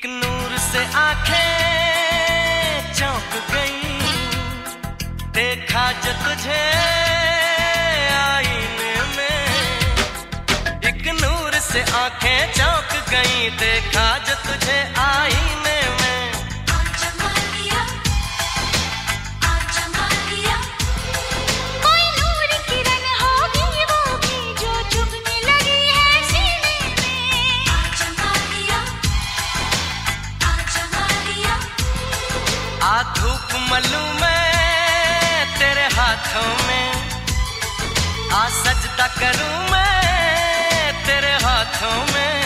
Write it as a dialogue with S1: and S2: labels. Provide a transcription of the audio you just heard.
S1: एक नूर से आंखें चौंक गई, देखा जो तुझे आईने में। एक नूर से आंखें चौंक गई, देखा जो तुझे आईने में।
S2: कोई नूर किरण होगी वो भी जो चुभने लगी है सीने में।
S1: आ धूप मलूं मैं तेरे हाथों में, आ सजदा करूं मैं तेरे हाथों में।